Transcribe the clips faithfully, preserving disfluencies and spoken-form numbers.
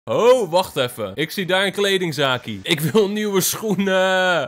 Oh, wacht even. Ik zie daar een kledingzaakje. Ik wil nieuwe schoenen.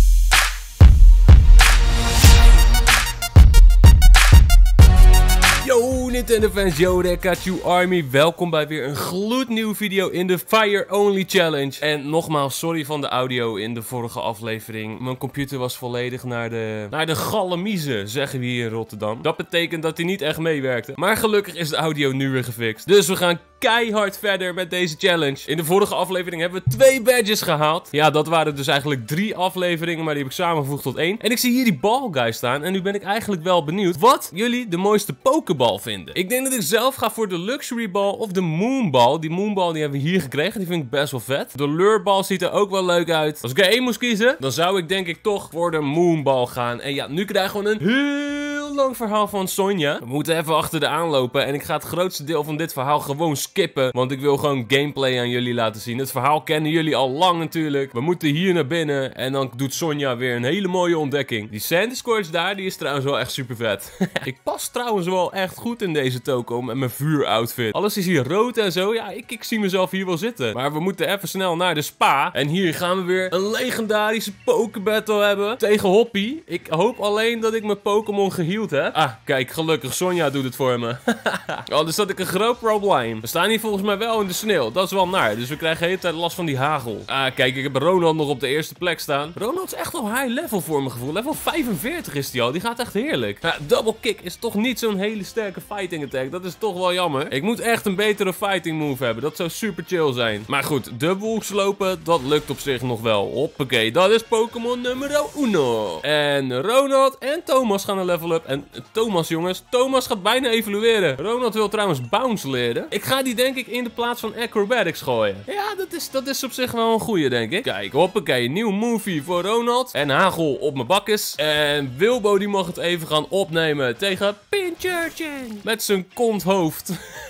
Yo Nintendo fans, yo Rekachu Army, welkom bij weer een gloednieuwe video in de Fire Only Challenge. En nogmaals, sorry van de audio in de vorige aflevering. Mijn computer was volledig naar de, naar de gallemiezen, zeggen we hier in Rotterdam. Dat betekent dat hij niet echt meewerkte. Maar gelukkig is de audio nu weer gefixt. Dus we gaan keihard verder met deze challenge. In de vorige aflevering hebben we twee badges gehaald. Ja, dat waren dus eigenlijk drie afleveringen, maar die heb ik samengevoegd tot één. En ik zie hier die ball guy staan en nu ben ik eigenlijk wel benieuwd wat jullie de mooiste pokeball vinden. Ik denk dat ik zelf ga voor de luxury ball of de moonball. Die moonball die hebben we hier gekregen, die vind ik best wel vet. De lureball ziet er ook wel leuk uit. Als ik er één moest kiezen, dan zou ik denk ik toch voor de moonball gaan. En ja, nu krijgen we een heel lang verhaal van Sonja. We moeten even achter de aanlopen en ik ga het grootste deel van dit verhaal gewoon skippen, want ik wil gewoon gameplay aan jullie laten zien. Het verhaal kennen jullie al lang natuurlijk. We moeten hier naar binnen en dan doet Sonja weer een hele mooie ontdekking. Die Sandy Scorch daar, die is trouwens wel echt super vet. Ik pas trouwens wel echt goed in deze toko met mijn vuuroutfit. Alles is hier rood en zo. Ja, ik, ik zie mezelf hier wel zitten. Maar we moeten even snel naar de spa. En hier gaan we weer een legendarische Pokebattle hebben tegen Hoppy. Ik hoop alleen dat ik mijn Pokémon geheeld heb. Ah, kijk, gelukkig. Sonja doet het voor me. Oh, dus had ik een groot probleem. We staan hier volgens mij wel in de sneeuw. Dat is wel naar. Dus we krijgen de hele tijd last van die hagel. Ah, kijk, ik heb Ronald nog op de eerste plek staan. Ronald is echt al high level voor mijn gevoel. Level vijfenveertig is die al. Die gaat echt heerlijk. Ja, double kick is toch niet zo'n hele sterke fighting attack. Dat is toch wel jammer. Ik moet echt een betere fighting move hebben. Dat zou super chill zijn. Maar goed, de wolks lopen, dat lukt op zich nog wel. Hoppakee, dat is Pokémon nummer uno. En Ronald en Thomas gaan een level up. En Thomas, jongens, Thomas gaat bijna evolueren. Ronald wil trouwens bounce leren. Ik ga die denk ik in de plaats van acrobatics gooien. Ja, dat is, dat is op zich wel een goeie, denk ik. Kijk, hoppakee, nieuw movie voor Ronald. En hagel op mijn bakkes. En Wilbo die mag het even gaan opnemen tegen Pincurchin. Met zijn konthoofd.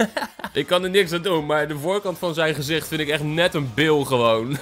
Ik kan er niks aan doen, maar de voorkant van zijn gezicht vind ik echt net een bil gewoon.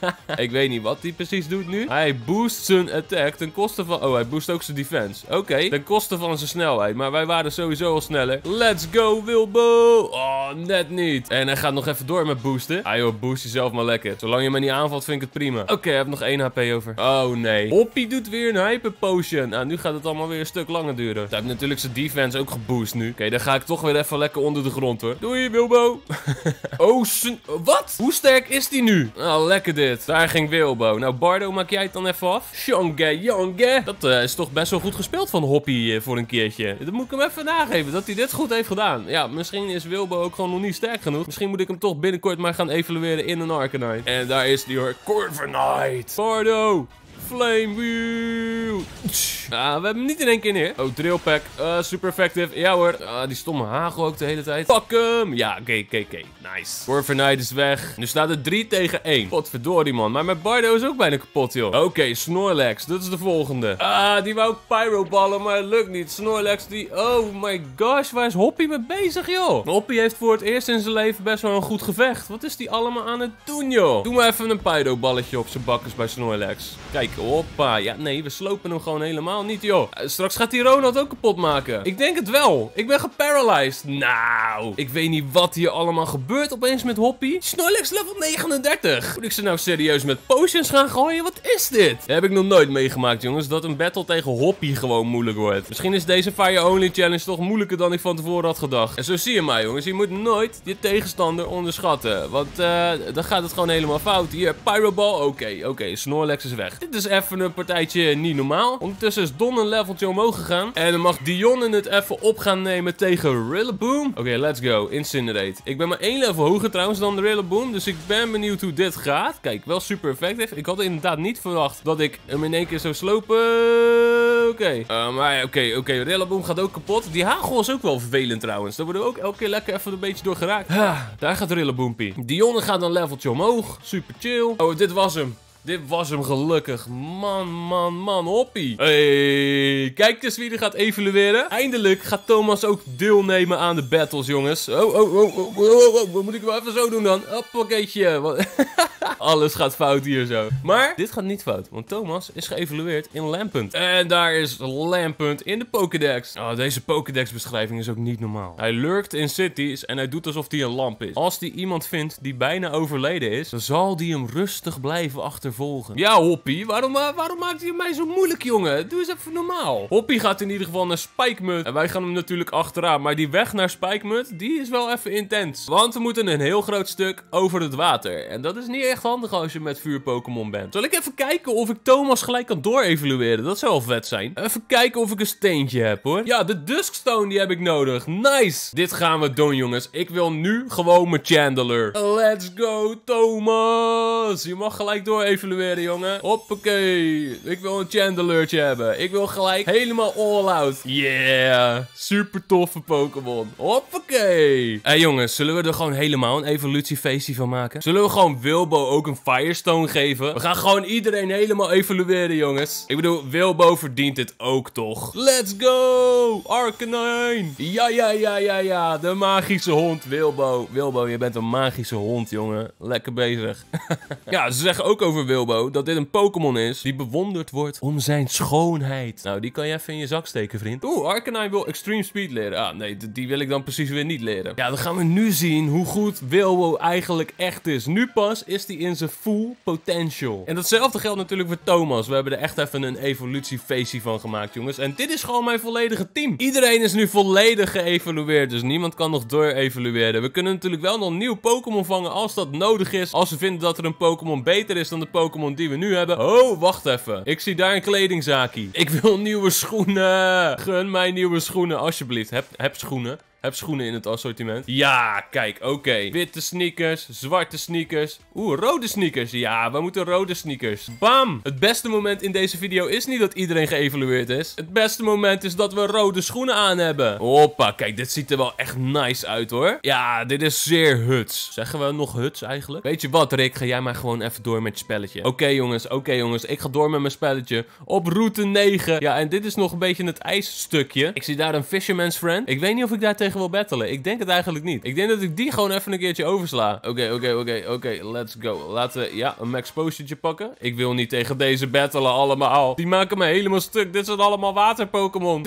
Ik weet niet wat hij precies doet nu. Hij boost zijn attack ten koste van... Oh, hij boost ook zijn defense. Oké, okay. Ten koste van zijn snelheid. Maar wij waren sowieso al sneller. Let's go, Wilbo. Oh, net niet. En hij gaat nog even door met boosten. Ah joh, boost jezelf maar lekker. Zolang je me niet aanvalt, vind ik het prima. Oké, okay, hij heeft nog één H P over. Oh nee. Hoppy doet weer een hyper potion. Nou, nu gaat het allemaal weer een stuk langer duren. Hij heeft natuurlijk zijn defense ook geboost nu. Oké, okay, dan ga ik toch weer even lekker onder de grond hoor. Doei, Wilbo. Oh, wat? Hoe sterk is die nu? Nou, oh, lekker dit. Daar ging Wilbo. Nou, Bardo, maak jij het dan even af? Shonge, jonge. Dat uh, is toch best wel goed gespeeld van Hoppy uh, voor een keertje. Dat moet ik hem even nageven, dat hij dit goed heeft gedaan. Ja, misschien is Wilbo ook gewoon nog niet sterk genoeg. Misschien moet ik hem toch binnenkort maar gaan evalueren in een Arcanine. En daar is die hoor. Corviknight. Bardo. Flame Wheel. Ah, we hebben hem niet in één keer neer. Oh, Drill Pack. Uh, super effective. Ja hoor. Ah, die stomme hagel ook de hele tijd. Pak hem. Ja, oké, oké, oké. Nice. Corviknight is weg. Nu staat het drie tegen één. Potverdorie, man. Maar mijn Bardo is ook bijna kapot, joh. Oké, okay, Snorlax. Dat is de volgende. Ah, die wou pyroballen, maar het lukt niet. Snorlax, die... Oh my gosh, waar is Hoppy mee bezig, joh? Hoppy heeft voor het eerst in zijn leven best wel een goed gevecht. Wat is die allemaal aan het doen, joh? Doe maar even een pyroballetje op zijn bakkers bij Snorlax. Kijk, hoppa. Ja, nee, we slopen hem gewoon helemaal niet, joh. Straks gaat die Ronald ook kapot maken. Ik denk het wel. Ik ben geparalyzed. Nou, ik weet niet wat hier allemaal gebeurt opeens met Hoppy. Snorlax level negenendertig. Moet ik ze nou serieus met potions gaan gooien? Wat is dit? Dat heb ik nog nooit meegemaakt, jongens. Dat een battle tegen Hoppy gewoon moeilijk wordt. Misschien is deze Fire Only Challenge toch moeilijker dan ik van tevoren had gedacht. En zo zie je maar, jongens. Je moet nooit je tegenstander onderschatten. Want uh, dan gaat het gewoon helemaal fout. Hier, Pyroball. Oké, okay, oké. Okay. Snorlax is weg. Dit is even een partijtje niet normaal. Ondertussen is Don een leveltje omhoog gegaan. En dan mag Dionne het even op gaan nemen tegen Rillaboom. Oké, okay, let's go. Incinerate. Ik ben maar één level hoger trouwens dan de Rillaboom. Dus ik ben benieuwd hoe dit gaat. Kijk, wel super effectief. Ik had inderdaad niet verwacht dat ik hem in één keer zou slopen. Oké. Okay. Uh, maar oké, okay, oké. Okay. Rillaboom gaat ook kapot. Die hagel is ook wel vervelend trouwens. Daar worden we ook elke keer lekker even een beetje door geraakt. Ah, daar gaat Rillaboompie. Dionne gaat een leveltje omhoog. Super chill. Oh, dit was hem. Dit was hem gelukkig. Man, man, man. Hoppy. Hey, kijk eens wie er gaat evalueren. Eindelijk gaat Thomas ook deelnemen aan de battles, jongens. Oh, oh, oh, oh, oh, oh, oh. Wat moet ik wel even zo doen dan? Hoppakeetje. Alles gaat fout hier zo. Maar dit gaat niet fout, want Thomas is geëvalueerd in Lampent. En daar is Lampent in de Pokédex. Oh, deze Pokédex beschrijving is ook niet normaal. Hij lurkt in cities en hij doet alsof hij een lamp is. Als hij iemand vindt die bijna overleden is, dan zal hij hem rustig blijven achtervolgen. Ja, Hoppy, waarom, uh, waarom maakt hij mij zo moeilijk, jongen? Doe eens even normaal. Hoppy gaat in ieder geval naar Spikemud. En wij gaan hem natuurlijk achteraan. Maar die weg naar Spikemud, die is wel even intens. Want we moeten een heel groot stuk over het water. En dat is niet echt handig als je met vuur-Pokémon bent. Zal ik even kijken of ik Thomas gelijk kan door-evalueren? Dat zou wel vet zijn. Even kijken of ik een steentje heb, hoor. Ja, de Duskstone, die heb ik nodig. Nice! Dit gaan we doen, jongens. Ik wil nu gewoon mijn Chandelure. Let's go, Thomas! Je mag gelijk door-evalueren, jongen. Hoppakee. Ik wil een Chandelure'tje hebben. Ik wil gelijk helemaal all-out. Yeah! Super toffe Pokémon. Hoppakee! Hé, hey, jongens. Zullen we er gewoon helemaal een evolutiefeestje van maken? Zullen we gewoon Wilbo ook een Firestone geven? We gaan gewoon iedereen helemaal evalueren, jongens. Ik bedoel, Wilbo verdient dit ook, toch? Let's go! Arcanine! Ja, ja, ja, ja, ja. De magische hond, Wilbo. Wilbo, je bent een magische hond, jongen. Lekker bezig. Ja, ze zeggen ook over Wilbo dat dit een Pokémon is die bewonderd wordt om zijn schoonheid. Nou, die kan je even in je zak steken, vriend. Oeh, Arcanine wil Extreme Speed leren. Ah, nee, die wil ik dan precies weer niet leren. Ja, dan gaan we nu zien hoe goed Wilbo eigenlijk echt is. Nu pas is hij in zijn full potential. En datzelfde geldt natuurlijk voor Thomas. We hebben er echt even een evolutiefeestje van gemaakt, jongens. En dit is gewoon mijn volledige team. Iedereen is nu volledig geëvalueerd, dus niemand kan nog door-evalueren. We kunnen natuurlijk wel nog een nieuw Pokémon vangen als dat nodig is. Als we vinden dat er een Pokémon beter is dan de Pokémon die we nu hebben. Oh, wacht even. Ik zie daar een kledingzaakje. Ik wil nieuwe schoenen. Gun mij nieuwe schoenen, alsjeblieft. Heb, heb schoenen. Heb schoenen in het assortiment. Ja, kijk, oké. Okay. Witte sneakers, zwarte sneakers. Oeh, rode sneakers. Ja, we moeten rode sneakers. Bam! Het beste moment in deze video is niet dat iedereen geëvalueerd is. Het beste moment is dat we rode schoenen aan hebben. Hoppa, kijk, dit ziet er wel echt nice uit, hoor. Ja, dit is zeer huts. Zeggen we nog huts eigenlijk? Weet je wat, Rick? Ga jij maar gewoon even door met je spelletje. Oké, okay, jongens. Oké, okay, jongens. Ik ga door met mijn spelletje. Op route negen. Ja, en dit is nog een beetje het ijsstukje. Ik zie daar een Fisherman's Friend. Ik weet niet of ik daar tegen wil battelen. Ik denk het eigenlijk niet. Ik denk dat ik die gewoon even een keertje oversla. Oké, okay, oké, okay, oké, okay, oké. Okay, let's go. Laten we, ja, een max potion'tje pakken. Ik wil niet tegen deze battelen allemaal. Die maken me helemaal stuk. Dit zijn allemaal water-Pokémon.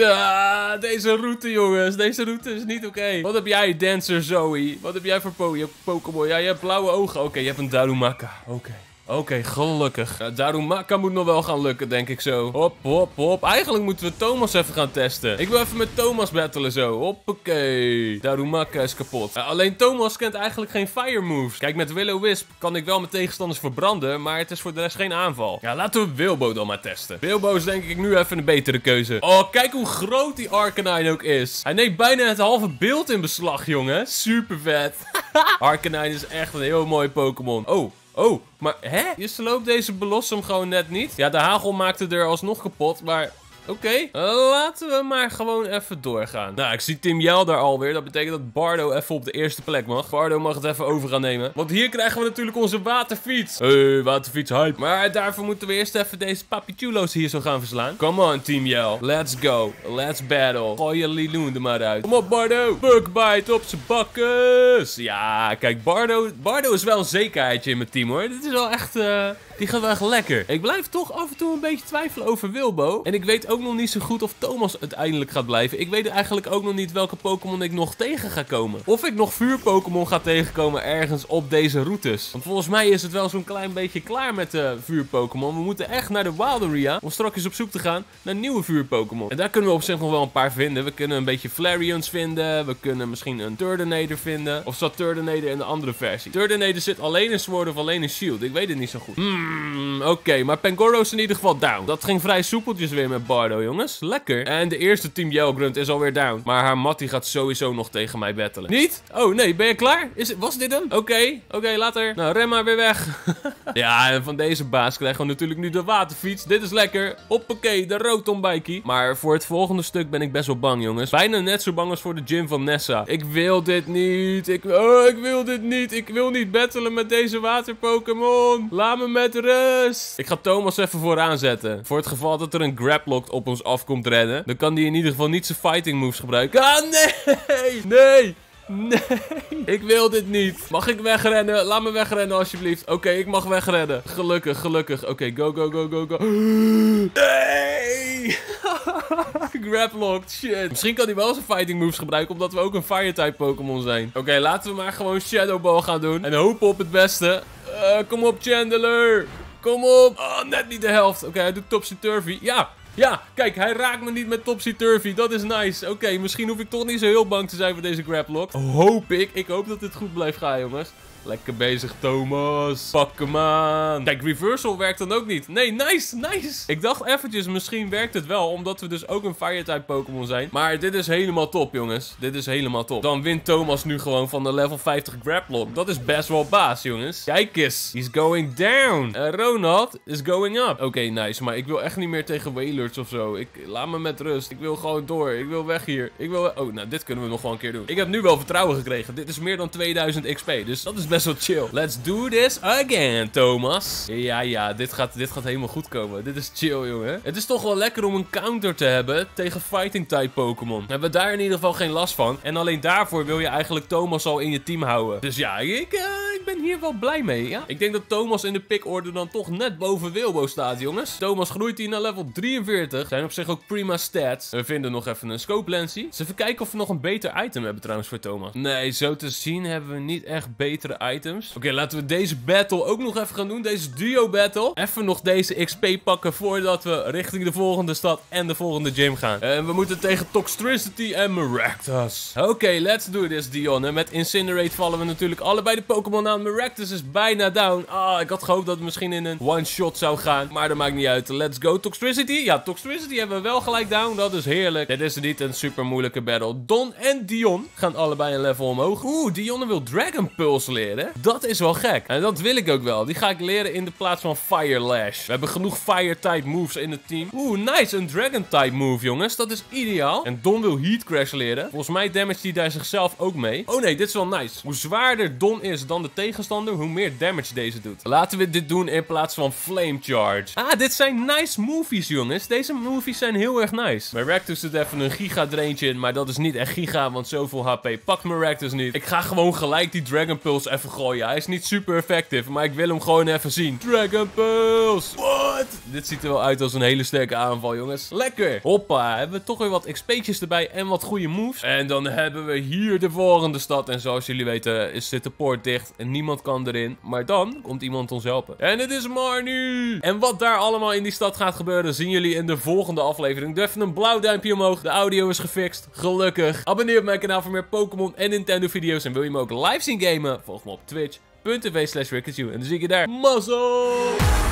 Deze route, jongens. Deze route is niet oké. Okay. Wat heb jij, Dancer Zoe? Wat heb jij voor po Pokémon? Ja, je hebt blauwe ogen. Oké, okay, je hebt een Darumaka. Oké. Okay. Oké, okay, gelukkig. Ja, Darumaka moet nog wel gaan lukken, denk ik zo. Hop, hop, hop. Eigenlijk moeten we Thomas even gaan testen. Ik wil even met Thomas battelen zo. Hoppakee. Darumaka is kapot. Ja, alleen Thomas kent eigenlijk geen fire moves. Kijk, met Will-O-Wisp kan ik wel mijn tegenstanders verbranden, maar het is voor de rest geen aanval. Ja, laten we Wilbo dan maar testen. Wilbo is denk ik nu even een betere keuze. Oh, kijk hoe groot die Arcanine ook is. Hij neemt bijna het halve beeld in beslag, jongen. Super vet. Arcanine is echt een heel mooi Pokémon. Oh. Oh, maar hè? Je sloopt deze Blossom gewoon net niet? Ja, de hagel maakte er alsnog kapot, maar... Oké, okay. Laten we maar gewoon even doorgaan. Nou, ik zie Team Yell daar alweer. Dat betekent dat Bardo even op de eerste plek mag. Bardo mag het even over gaan nemen. Want hier krijgen we natuurlijk onze waterfiets. Hey, waterfiets hype. Maar daarvoor moeten we eerst even deze Papichulo's hier zo gaan verslaan. Come on, Team Yell. Let's go. Let's battle. Gooi je Liloon er maar uit. Kom op, Bardo. Bugbite op zijn bakkes. Ja, kijk, Bardo. Bardo is wel een zekerheidje in mijn team, hoor. Dit is wel echt... Uh... Die gaat wel echt lekker. Ik blijf toch af en toe een beetje twijfelen over Wilbo. En ik weet ook nog niet zo goed of Thomas uiteindelijk gaat blijven. Ik weet eigenlijk ook nog niet welke Pokémon ik nog tegen ga komen. Of ik nog vuur-Pokémon ga tegenkomen ergens op deze routes. Want volgens mij is het wel zo'n klein beetje klaar met de vuur-Pokémon. We moeten echt naar de Wilderia om straks op zoek te gaan naar nieuwe vuur-Pokémon. En daar kunnen we op zich nog wel een paar vinden. We kunnen een beetje Flareons vinden. We kunnen misschien een Turtonator vinden. Of zat Turtonator in de andere versie? Turtonator zit alleen in Sword of alleen in Shield. Ik weet het niet zo goed. Hmm. Hmm, Oké, okay, maar Pangoro is in ieder geval down. Dat ging vrij soepeltjes weer met Bardo, jongens. Lekker. En de eerste Team Yell Grunt is alweer down. Maar haar Mattie gaat sowieso nog tegen mij battelen. Niet? Oh, nee. Ben je klaar? Is het, was dit hem? Oké. Okay, Oké, okay, later. Nou, ren maar weer weg. Ja, en van deze baas krijgen we natuurlijk nu de waterfiets. Dit is lekker. Hoppakee, de rotonbikey. Maar voor het volgende stuk ben ik best wel bang, jongens. Bijna net zo bang als voor de gym van Nessa. Ik wil dit niet. Ik, oh, ik wil dit niet. Ik wil niet battelen met deze water-Pokémon. Laat me met rust. Ik ga Thomas even vooraan zetten. Voor het geval dat er een Graplock op ons af komt rennen. Dan kan die in ieder geval niet zijn fighting moves gebruiken. Ah, nee! Nee! Nee, ik wil dit niet. Mag ik wegrennen? Laat me wegrennen alsjeblieft. Oké, okay, ik mag wegrennen. Gelukkig, gelukkig. Oké, okay, go, go, go, go, go. Nee! Grablocked, shit. Misschien kan hij wel zijn fighting moves gebruiken, omdat we ook een fire-type Pokémon zijn. Oké, okay, laten we maar gewoon Shadow Ball gaan doen. En hopen op het beste. Uh, kom op, Chandler. Kom op. Oh, net niet de helft. Oké, okay, hij doet Topsy-Turvy. Ja. Ja, kijk, hij raakt me niet met Topsy-Turvy. Dat is nice. Oké, okay, misschien hoef ik toch niet zo heel bang te zijn voor deze Grablock. Hoop ik. Ik hoop dat dit goed blijft gaan, jongens. Lekker bezig, Thomas. Pak hem aan. Kijk, reversal werkt dan ook niet. Nee, nice, nice. Ik dacht eventjes, misschien werkt het wel, omdat we dus ook een fire-type Pokémon zijn. Maar dit is helemaal top, jongens. Dit is helemaal top. Dan wint Thomas nu gewoon van de level vijftig Grablock. Dat is best wel baas, jongens. Kijk eens. He's going down. En Ronald is going up. Oké, okay, nice. Maar ik wil echt niet meer tegen Wailords of zo. Ik, laat me met rust. Ik wil gewoon door. Ik wil weg hier. Ik wil... Oh, nou, dit kunnen we nog wel een keer doen. Ik heb nu wel vertrouwen gekregen. Dit is meer dan tweeduizend X P. Dus dat is best wel chill. Let's do this again, Thomas. Ja, ja, dit gaat, dit gaat helemaal goed komen. Dit is chill, jongen. Het is toch wel lekker om een counter te hebben tegen fighting-type Pokémon. We hebben daar in ieder geval geen last van. En alleen daarvoor wil je eigenlijk Thomas al in je team houden. Dus ja, ik, uh, ik ben hier wel blij mee, ja. Ik denk dat Thomas in de pick-order dan toch net boven Wilbo staat, jongens. Thomas groeit hier naar level drieënveertig. Zijn op zich ook prima stats. We vinden nog even een scope lensie. Dus even kijken of we nog een beter item hebben trouwens voor Thomas. Nee, zo te zien hebben we niet echt betere items. Oké, okay, laten we deze battle ook nog even gaan doen. Deze duo battle. Even nog deze X P pakken voordat we richting de volgende stad en de volgende gym gaan. En we moeten tegen Toxtricity en Maractus. Oké, okay, let's do this, Dion. En met Incinerate vallen we natuurlijk allebei de Pokémon aan. Maractus is bijna down. Ah, ik had gehoopt dat het misschien in een one-shot zou gaan. Maar dat maakt niet uit. Let's go, Toxtricity. Ja, Toxtricity hebben we wel gelijk down. Dat is heerlijk. Dit is niet een super moeilijke battle. Don en Dion gaan allebei een level omhoog. Oeh, Dion wil Dragon Pulse leren. Dat is wel gek. En dat wil ik ook wel. Die ga ik leren in de plaats van Fire Lash. We hebben genoeg Fire-type moves in het team. Oeh, nice. Een Dragon-type move, jongens. Dat is ideaal. En Don wil Heat Crash leren. Volgens mij damage hij daar zichzelf ook mee. Oh nee, dit is wel nice. Hoe zwaarder Don is dan de tegenstander, hoe meer damage deze doet. Laten we dit doen in plaats van Flame Charge. Ah, dit zijn nice movies, jongens. Deze movies zijn heel erg nice. Maractus doet even een giga draintje in, maar dat is niet echt giga, want zoveel H P pakt Maractus niet. Ik ga gewoon gelijk die Dragon Pulse even gooien. Hij is niet super effectief, maar ik wil hem gewoon even zien. Dragon Pulse! What? Dit ziet er wel uit als een hele sterke aanval, jongens. Lekker! Hoppa, hebben we toch weer wat X P'tjes erbij en wat goede moves. En dan hebben we hier de volgende stad. En zoals jullie weten is dit de poort dicht en niemand kan erin. Maar dan komt iemand ons helpen. En het is Marnie! En wat daar allemaal in die stad gaat gebeuren, zien jullie in de volgende aflevering. Doe even een blauw duimpje omhoog. De audio is gefixt. Gelukkig. Abonneer op mijn kanaal voor meer Pokémon en Nintendo video's. En wil je me ook live zien gamen? Volg me op Twitch. .tv slash Rickachu. En dan zie ik je daar. Mazzel!